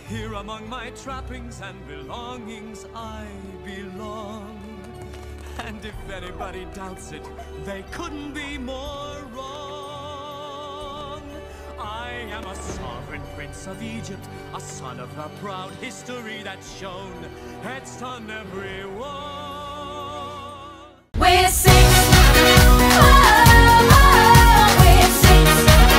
Here among my trappings and belongings I belong. And if anybody doubts it, they couldn't be more wrong. I am a sovereign prince of Egypt, a son of the proud history that's shown. It's on everyone. We're six. We're six.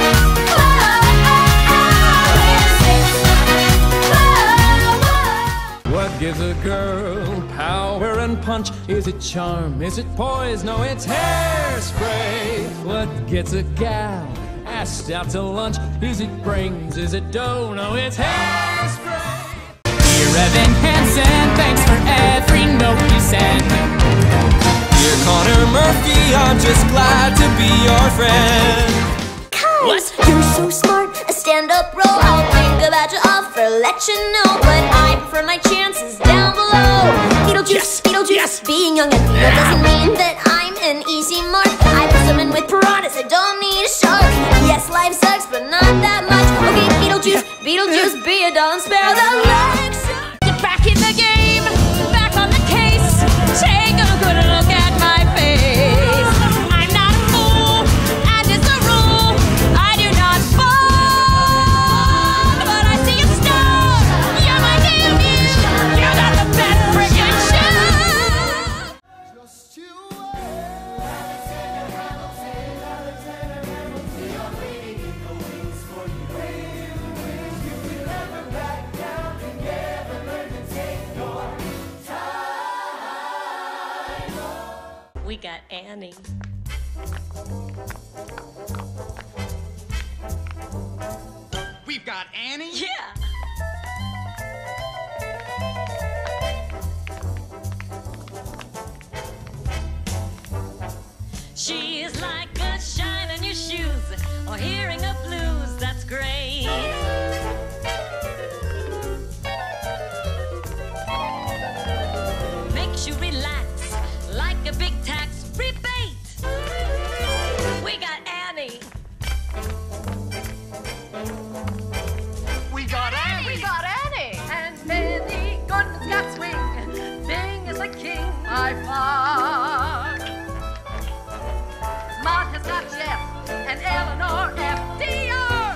What gives a girl power and punch? Is it charm? Is it poise? No, it's hairspray. What gets a gal asked out to lunch? Is it brains? Is it dough? No, it's hairspray. Dear Evan Hansen, thanks for every note you send. Dear Connor Murphy, I'm just glad to be your friend. What? You're so smart, a stand-up role. I'll think about your offer, let you know. But I prefer my chances down below. Beetlejuice, Beetlejuice, being young and female doesn't mean that I'm an easy mark. I put someone with piranhas, I don't need a shark. Yes, life sucks, but not that much. Okay, Beetlejuice, Beetlejuice, be a dawn sparrow. The legs. Get back in the game, back on the case. Take a good look at my face. I'm not a fool, and it's a rule. I do not fall, but I see you stone. You're my damn you. You got the best friggin' show. We got Annie. We've got Annie? Yeah. She is like a shine on your shoes or hearing a blues, that's great. Makes you relax like a big tax rebate. We got Annie. We got Annie! We got Annie! And Benny Goodman's got swing. Bing is a king by far. Mott has got Jeff and Eleanor FDR.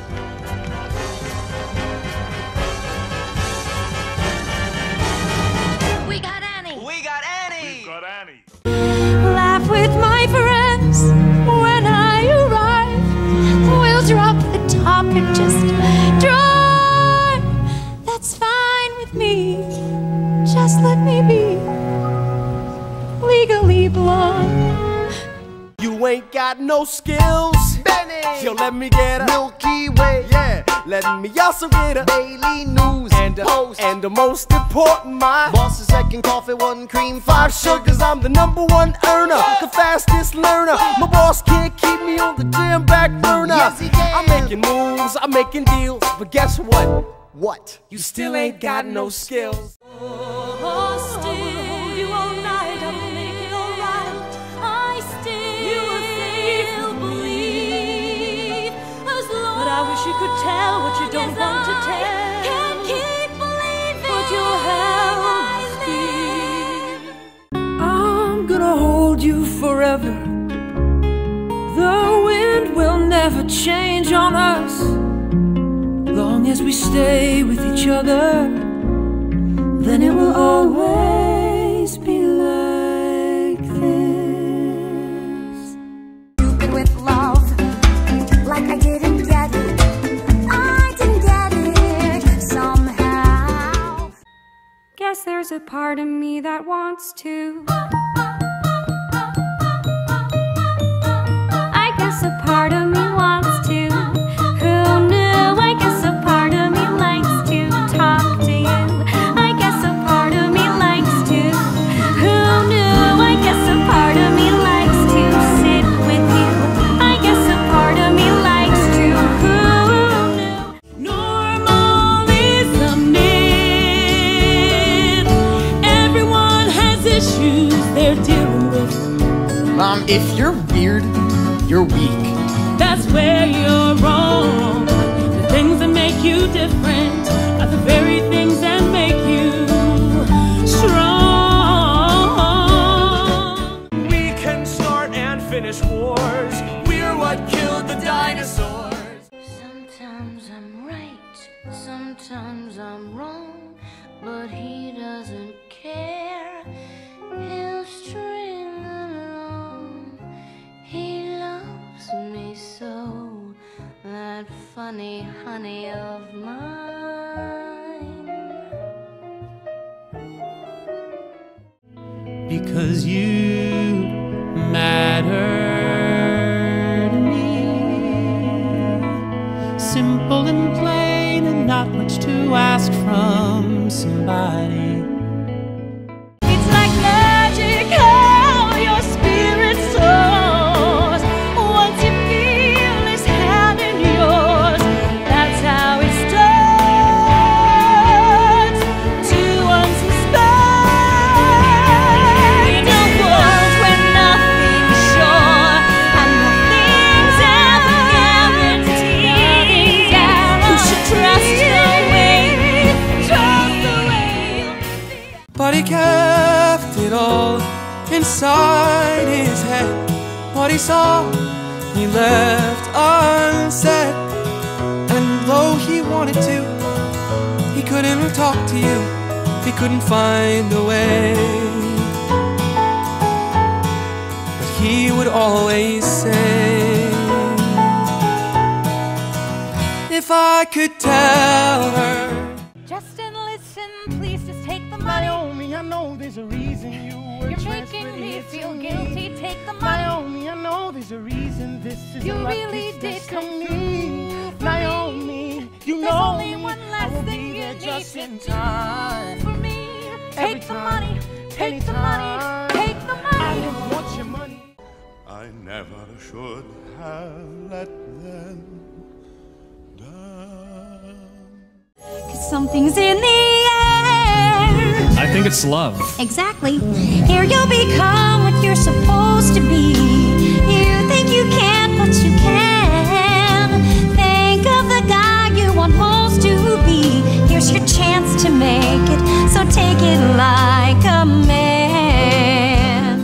We got Annie. We got Annie! We've got Annie. Laugh with my friends when I arrive. We'll drop the top and just drive. That's fine with me. Just let me be legally blonde. You ain't got no skills, Benny! yo, let me get a Milky Way! yeah. Let me also get a Daily News! Post! and the most important, my Boss's second coffee, 1 cream, 5 sugars. I'm the #1 earner, the fastest learner. My boss can't keep me on the damn back burner. Yes, he can. I'm making moves, I'm making deals, but guess what? What? You still ain't got no skills. Oh, still you all night, I'll make it alright. I still believe, as long but I wish you could tell what you don't want to tell. Can't keep believing, but you'll help me. I'm gonna hold you forever. The wind will never change on us, long as we stay with each other. Then it will always be like this. Stupid with love, like I didn't get it. I didn't get it somehow. Guess there's a part of me that wants to. I guess a part of me wants to. Who knew? I guess a part of me likes to talk to you. I guess a part of me likes to. Who knew? I guess a part of me likes to sit with you. I guess a part of me likes to. Who knew? Normal is a myth. Everyone has issues they're dealing with. If you're weird, you're weak. That's where you're wrong. The things that make you different are the Sometimes I'm wrong, but he doesn't care. He'll string along. He loves me so, that funny honey of mine. Because you matter to me. Simple and plain, and not much to ask from somebody. It's like magic how your spirit soars. Once you feel his hand in yours, that's how it starts to unsuspect. In a world where nothing's sure and nothing's ever guaranteed, you should trust the way you'll feel. But he kept it all inside his head. What he saw, he left unsaid. And though he wanted to, he couldn't talk to you. He couldn't find a way. But he would always say, if I could tell her. Justin, listen, please just take the money. Naomi, I know there's a reason you were You're transferred making me here feel to guilty. Take the money. Naomi, I know there's a reason this is You a lot really this did come destiny. through for Naomi, you There's know only me. one I last will thing be you there need just to in do time. for me. Every Take the time, money. Take the money. anytime. Take the I money. don't want your money. I never should have let them down. 'Cause something's in the air. I think it's love. Exactly. Here you'll become what you're supposed to be. You think you can't, but you can. Think of the guy you want most to be. Here's your chance to make it, so take it like a man.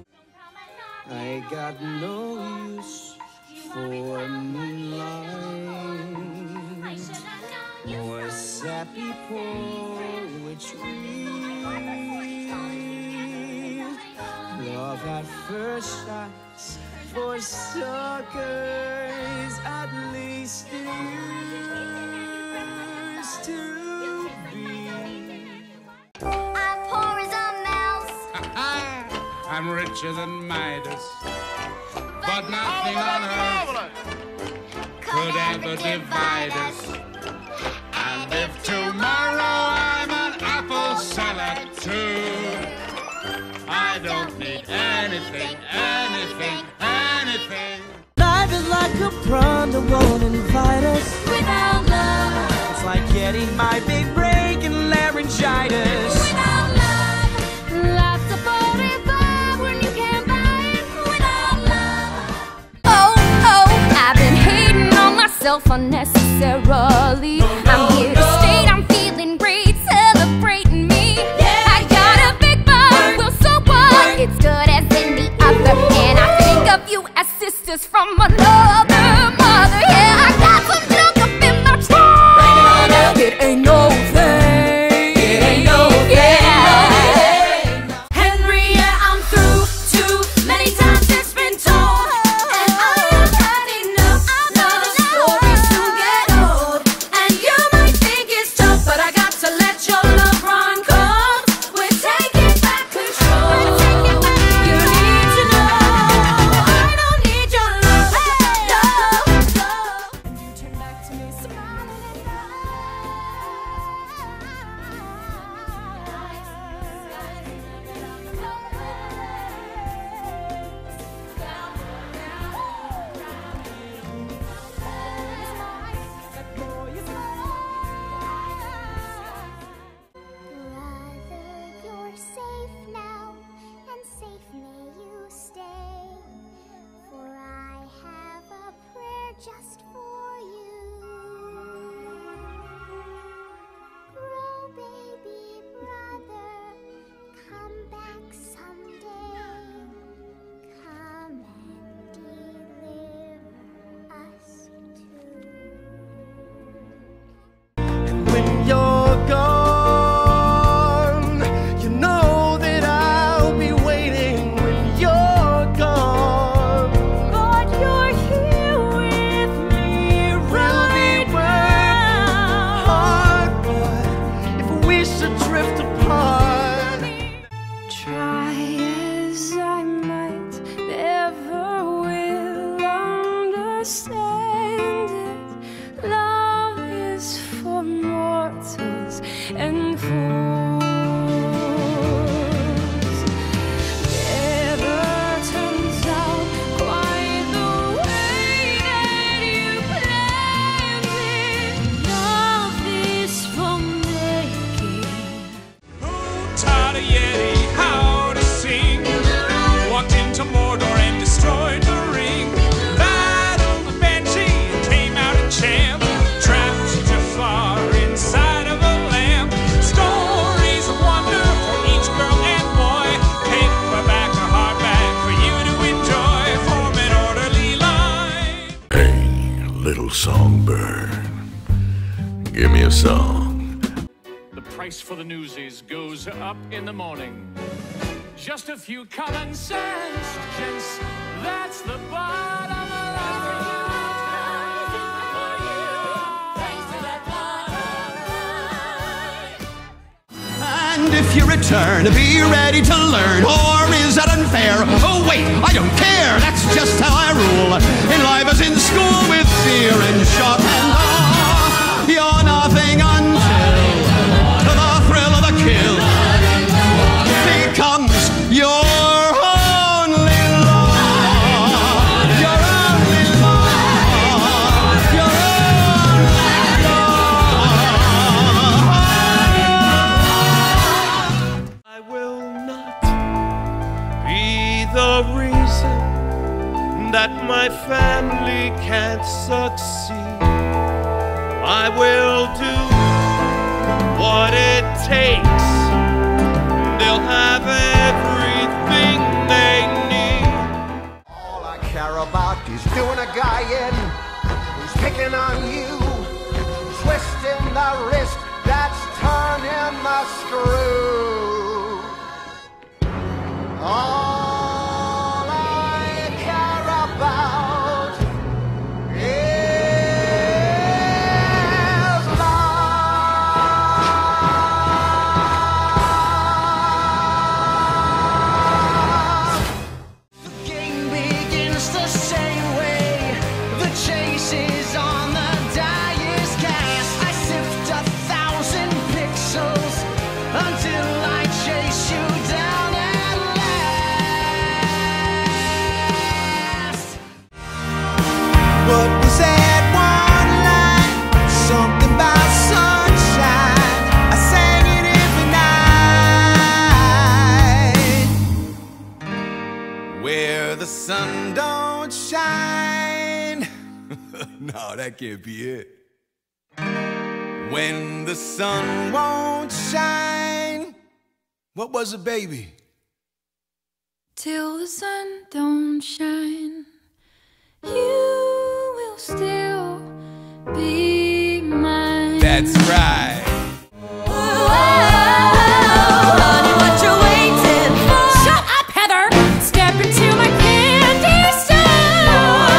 I got no use for moonlight or sappy poetry. Love at first sight for suckers, at least it used to be. I'm poor as a mouse, I'm richer than Midas, but nothing on earth could ever divide us. And if tomorrow I'm an apple seller too, I don't need anything, anything, anything. Life is like a prom that won't invite us. without love, It's like getting my big break in laryngitis. without love. Life's a 45 when you can't buy it without love. Oh, I've been hating on myself unnecessarily. I'm here to state I'm feeling great, celebrating me. I got a big bone, well so what? It's good as any other, and I think of you as sisters from another mother. Yeah, I got some junk up in my trunk. It ain't no thing. It ain't no thing. Henry, yeah, I'm through. Too many times it's been told, and I've had enough. Love stories to get old, and you might think it's tough, but I got to let your love run cold. We're taking back control. You need to know I don't need your love. pretzels and fools. Never turns out quite the way that you planned it. Love is for making. Who taught a Yeti how to sing? Walked into Mordor and destroyed the ring. Battled the Banshee and came out a champ. Trapped Jafar inside of a lamp. Stories of wonder for each girl and boy. Paperback or hardback for you to enjoy. Form an orderly line. Hey, little songbird, give me a song. The price for the newsies goes up in the morning. Just a few common sense gents, that's the bottom line. And if you return, be ready to learn. Or is that unfair? Oh wait, I don't care, that's just how I rule. In life as in school, with fear and shock and awe, you're nothing until the thrill of the kill becomes your only law. Your only law. Your only law. I will not be the reason that my family can't succeed. I will do what it takes. They'll have everything they need. All I care about is doing a guy in who's picking on you, twisting the wrist that's turning the screw. All I care about is love. The game begins the same way. The chase is on the dyer's cast. I sift 1,000 pixels until I chase you down at last. What was that one line? Something about sunshine. I sang it every night. Where the sun don't shine. No, that can't be it. When the sun won't shine. What was it, baby? Till the sun don't shine, you will still be mine. That's right. Honey, what you waiting for? Shut up, Heather! Step into my candy store.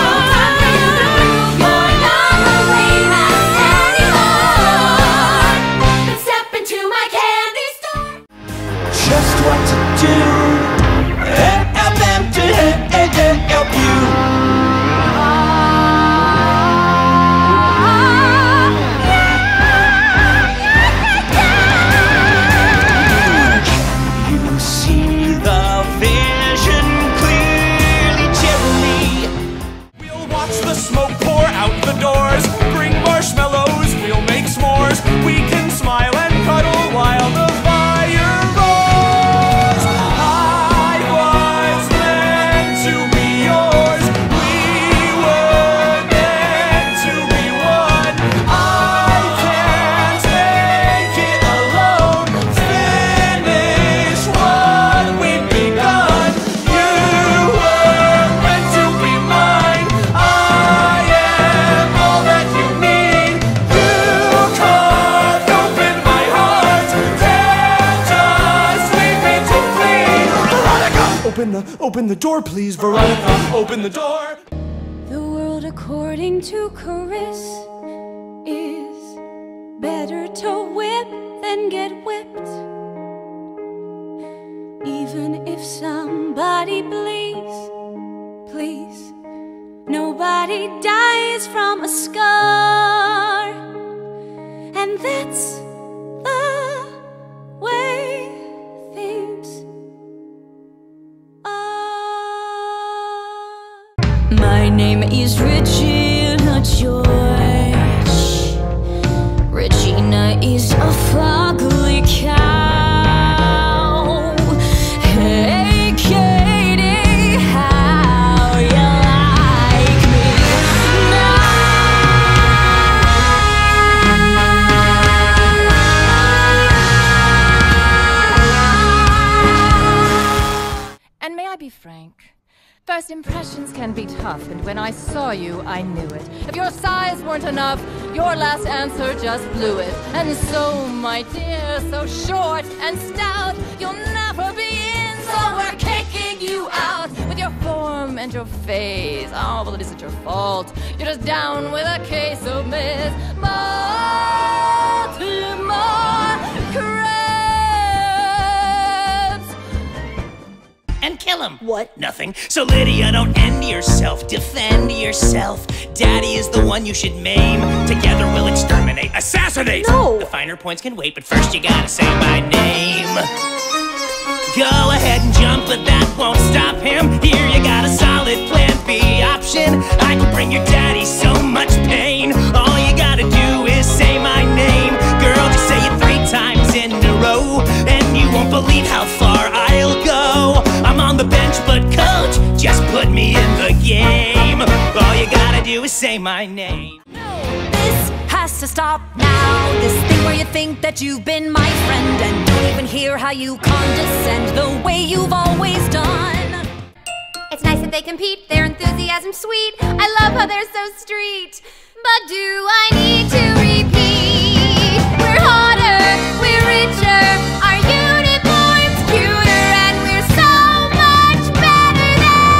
You're not believe us anymore. But step into my candy store. Just what to do and help them to help you. You see the vision clearly, Jeremy. We'll watch the smoke pour out the doors. Bring marshmallows, we'll make s'mores. We can smile and cuddle while the fire roars. I was meant to be yours. We were meant to be one. I can't make it alone. Finish what we've begun. You were meant to be mine. I am all that you need. You carved open my heart. Can't just leave me to bleed. Veronica, open the door, please. Veronica, open the door. The world according to Chris is better to whip than get whipped. Even if somebody bleeds, please, nobody dies from a scar. And that's First impressions can be tough, and when I saw you, I knew it. If your size weren't enough, your last answer just blew it. And so, my dear, so short and stout, you'll never be in, so we're kicking you out. With your form and your face, oh, well, it isn't your fault. You're just down with a case of Miss Baltimore crabs. And kill him. What? Nothing. So Lydia, don't end yourself. Defend yourself. Daddy is the one you should maim. Together we'll exterminate. Assassinate! No! The finer points can wait, but first you gotta say my name. Go ahead and jump, but that won't stop him. Here you got a solid plan B option. I can bring your daddy so much pain. All you gotta do is say my name. Girl, just say it 3 times in a row, and you won't believe how far I'll go. I'm on the bench, but coach, just put me in the game. All you gotta do is say my name. This has to stop now. This thing where you think that you've been my friend and don't even hear how you condescend the way you've always done. It's nice that they compete, their enthusiasm's sweet. I love how they're so street. But do I need to repeat? We're hotter, we're richer, our uniform's cuter, and we're so much better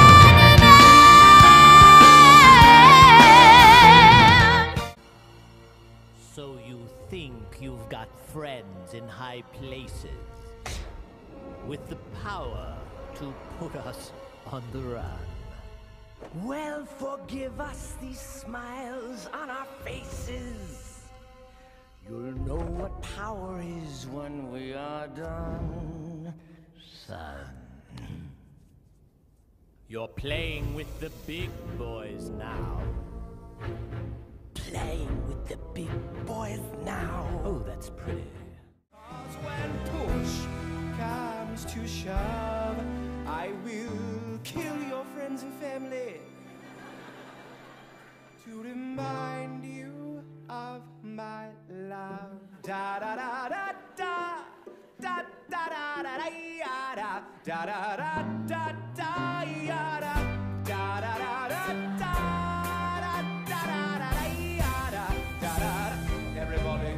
than them. So you think you've got friends in high places with the power to put us on the run? Well, forgive us these smiles on our faces. You'll know what power is when we are done, Son, you're playing with the big boys now. Playing with the big boys now. Oh, that's pretty. When push comes to shove, I will kill your friends and family to remind you of my love. Da da da da da da da da da da da da da da da da da da da. Everybody.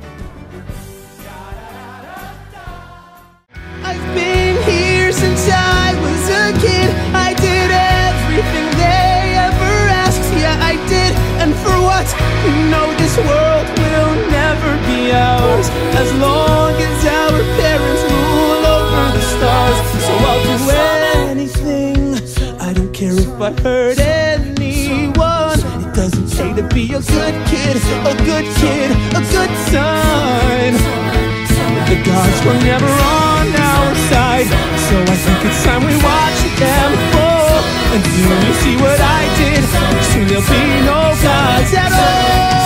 I've been here since I was a kid. I did everything they ever asked. Yeah, I did. And for what? You know this world will never be ours as long as our parents rule over the stars. So I'll do anything. I don't care if I hurt anyone. It doesn't pay to be a good kid, a good kid, a good son. The gods were never on our side, so I think it's time we watch them fall. And soon you see what I did, soon there'll be no gods at all.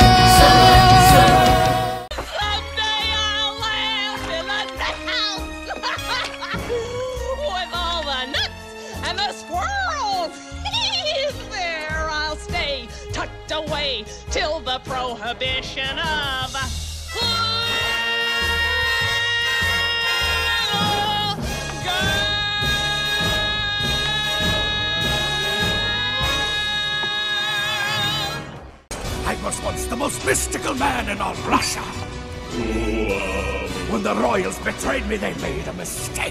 Someday I'll laugh in the house with all the nuts and the squirrels. There I'll stay, tucked away till the prohibition of I was once the most mystical man in all Russia. When the royals betrayed me, they made a mistake.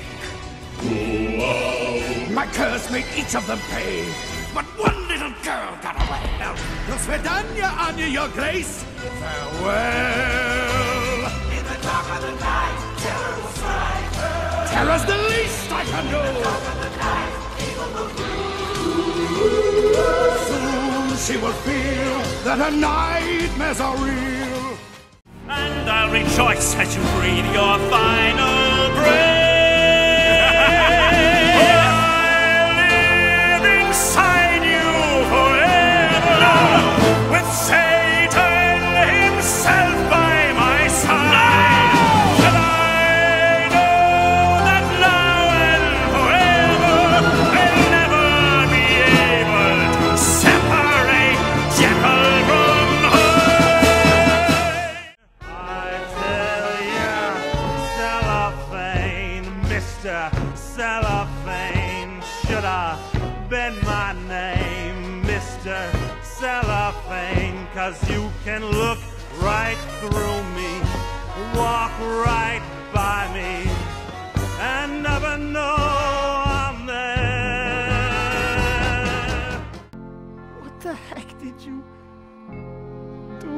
My curse made each of them pay, but one little girl got away. Your Svedanya, Anya, your grace, farewell. In the dark of the night, terror will strike her. Terror's the least I can do. In the dark of the night, evil will grow. Soon she will feel that her nightmares are real. And I'll rejoice as you breathe your final breath. I'll live inside you forever, with Satan himself by my side. And I know that now and forever I'll never be able to separate Jekyll from Hyde. I tell ya, Cellophane, Mr. Cellophane, should have bend my name, Mr. Cellophane, 'cause you can look right through me, walk right by me, and never know I'm there. What the heck did you do?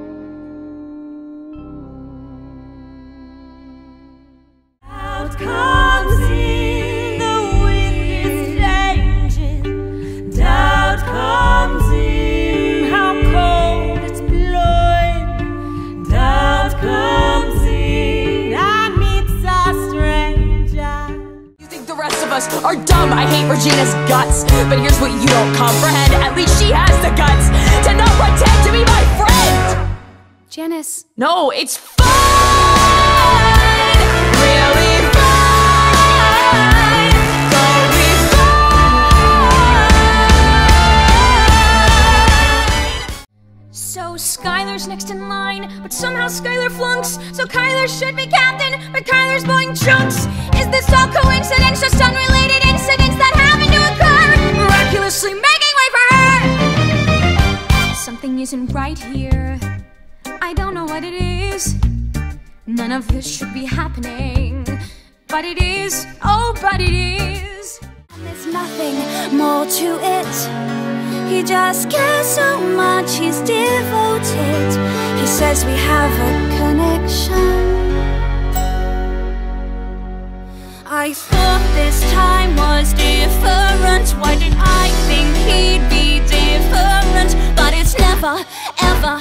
Out comes in, the wind is changing. Doubt comes in, how cold it's blowing. Doubt comes in, I meet a stranger. You think the rest of us are dumb? I hate Regina's guts, but here's what you don't comprehend. At least she has the guts to not pretend to be my friend. Janice. No, it's fine. Really fine. Totally fine. So Skylar's next in line, but somehow Skylar flunks. So Kyler should be captain, but Kyler's blowing chunks. Is this all coincidence? Just unrelated incidents that happen to occur, miraculously making way for her. Something isn't right here. I don't know what it is. None of this should be happening, but it is. Oh, but it is. There's nothing more to it. He just cares so much, he's devoted. He says we have a connection. I thought this time was different. Why did I think he'd be different? But it's never, ever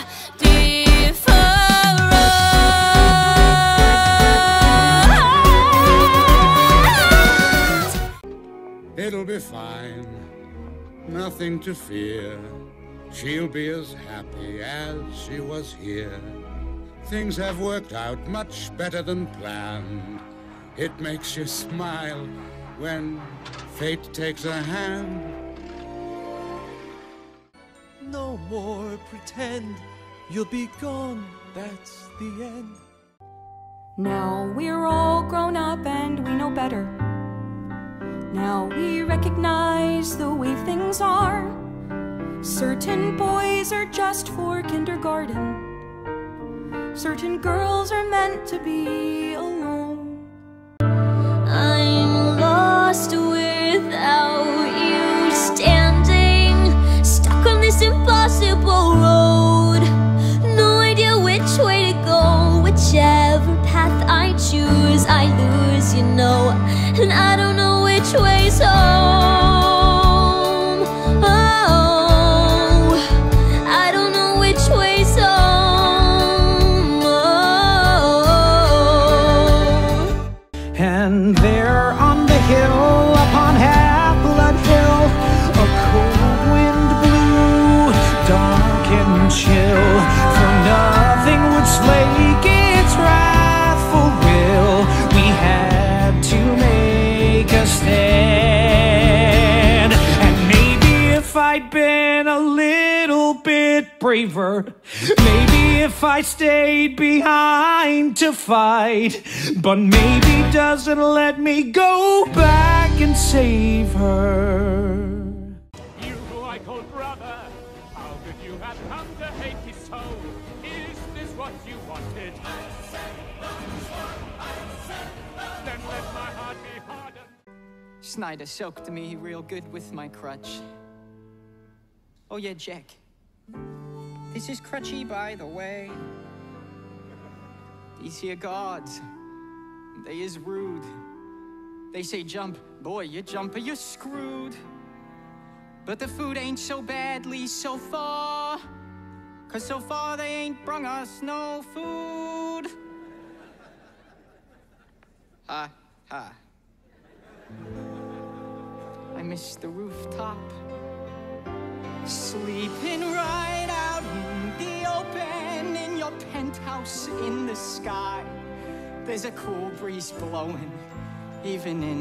different. It'll be fine, nothing to fear. She'll be as happy as she was here. Things have worked out much better than planned. It makes you smile when fate takes a hand. No more pretend, you'll be gone, that's the end. Now we're all grown up and we know better. Now we recognize the way things are. Certain boys are just for kindergarten. Certain girls are meant to be alone. I'm lost without you standing, stuck on this impossible road. No idea which way to go, whichever path I choose, I lose, you know. And I don't know which way's home. Oh, I don't know which way's home. Oh. And there on the hill, upon Half-Blood Hill, a cold wind blew, dark and chill, for nothing would slake its wrathful will. We had to make a stand, and maybe if I'd been a little bit braver, maybe if I stayed behind to fight, but maybe doesn't let me go back and save her. You who I call brother, how could you have come to hate me so? Is this what you wanted? Then let my heart be hardened. Snyder soaked me real good with my crutch. Oh yeah, Jack. This is Crutchy, by the way. These here guards, they is rude. They say jump, boy, you jump or you're screwed. But the food ain't so badly so far, 'cause so far they ain't brung us no food. Ha, ha. I miss the rooftop, sleeping right out in the open, in your penthouse in the sky. There's a cool breeze blowing, even in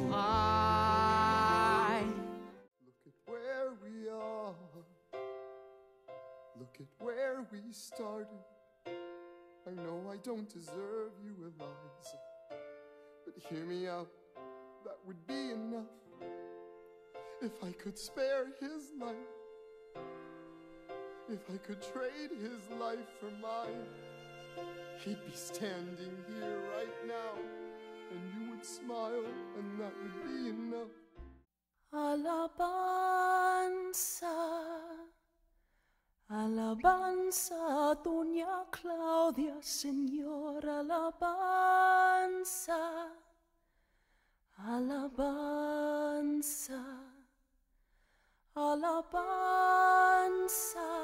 July. Look at where we are. Look at where we started. I know I don't deserve you, Eliza, but hear me out, that would be enough. If I could spare his life, if I could trade his life for mine, he'd be standing here right now, and you would smile, and that would be enough. Alabanza, alabanza, Doña Claudia, Señor, alabanza, alabanza, alabanza,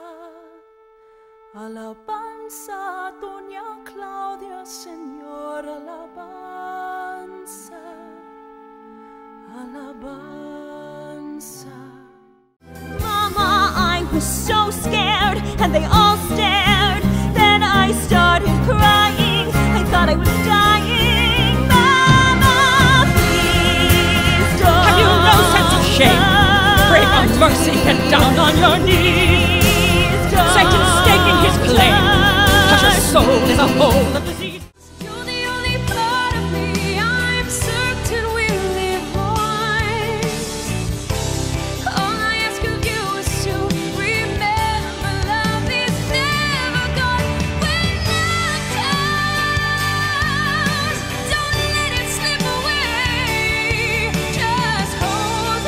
alabanza, Doña Claudia, Señor, alabanza, alabanza. Mama, I was so scared, and they all stared. Then I started crying, I thought I was dying. Mama, please don't. Have you no sense of shame? Pray for mercy, get down on your knees. Satan's staking his claim, 'cause your soul is a hole of disease. You're the only part of me I'm certain will live on. All I ask of you is to remember love is never gone. When love comes, don't let it slip away. Just hold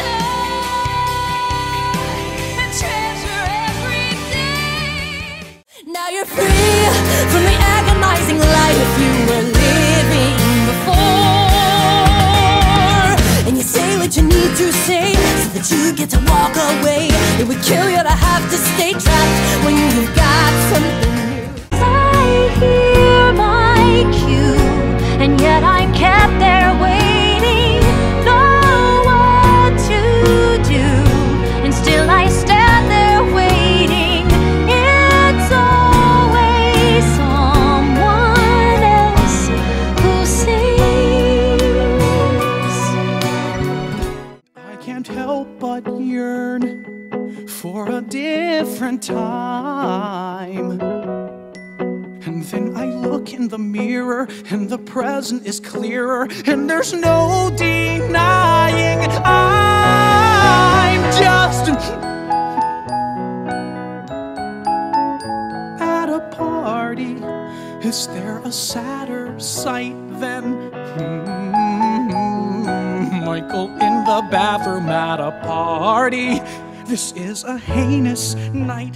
it and treasure every day. Now you're free from the agonizing life you were living before, and you say what you need to say so that you get to walk away. It would kill you to have to stay trapped when you've got something new. I hear my cue, and yet I'm kept there waiting, know what to do, and still I stand there waiting. It's always someone else who sings. I can't help but yearn for a different time. And then I look in the mirror, and the present is clearer, and there's no denying I'm just at a party. Is there a sadder sight than Michael in the bathroom at a party? This is a heinous night.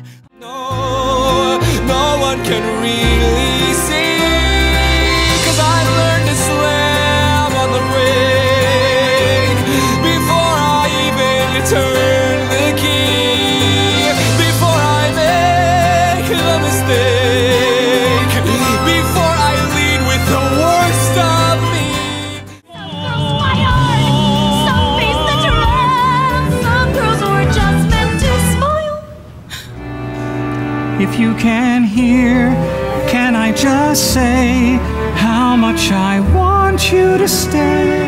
No one can really see, 'cause I learned to slam on the brake before I even turn the key, before I make the mistake, before I lead with the worst of me. Some face the giraffe, some girls were just meant to smile. If you can hear, can I just say how much I want you to stay?